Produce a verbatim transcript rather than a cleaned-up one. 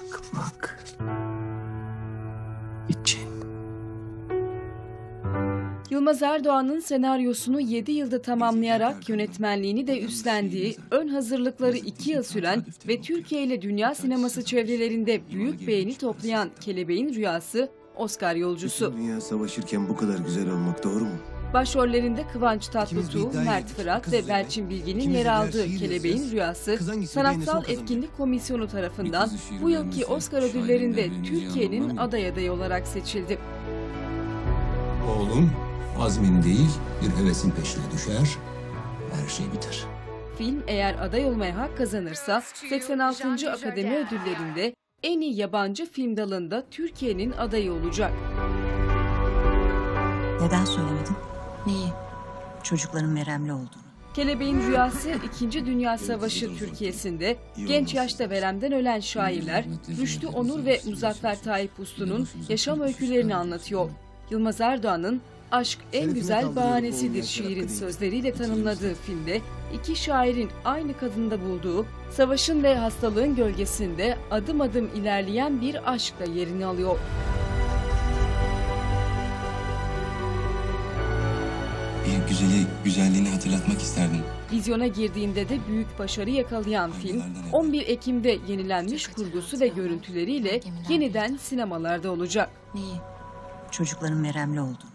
Bakmak için. Yılmaz Erdoğan'ın senaryosunu yedi yılda tamamlayarak yönetmenliğini de üstlendiği, ön hazırlıkları iki yıl süren ve Türkiye ile dünya sineması çevrelerinde büyük beğeni toplayan Kelebeğin Rüyası, Oscar yolcusu. Bütün dünya savaşırken bu kadar güzel olmak doğru mu? Başrollerinde Kıvanç Tatlıtuğ, Mert Fırat ve Belçin Bilgin'in yer aldığı Kelebeğin Rüyası, Sanatsal Etkinlik Komisyonu tarafından bu yılki Oscar ödüllerinde Türkiye'nin aday adayı olarak seçildi. Oğlum azmin değil bir hevesin peşine düşer, her şey biter. Film eğer aday olmaya hak kazanırsa seksen altıncı Akademi Ödülleri'nde en iyi yabancı film dalında Türkiye'nin adayı olacak. Neden söylemedin? Neyi? Çocukların veremli olduğunu. Kelebeğin Rüyası, İkinci Dünya Savaşı Türkiye'sinde genç yaşta veremden ölen şairler Rüştü Onur ve Muzaffer Tayyip Uslu'nun yaşam öykülerini anlatıyor. Yılmaz Erdoğan'ın "Aşk en güzel bahanesidir" şiirin sözleriyle tanımladığı filmde iki şairin aynı kadında bulduğu, savaşın ve hastalığın gölgesinde adım adım ilerleyen bir aşkla yerini alıyor. Bir güzeli güzelliğini hatırlatmak isterdim. Vizyona girdiğinde de büyük başarı yakalayan film, on bir Ekim'de yenilenmiş kurgusu ve görüntüleriyle yeniden sinemalarda olacak. Neyi? Çocukların veremli olduğunu.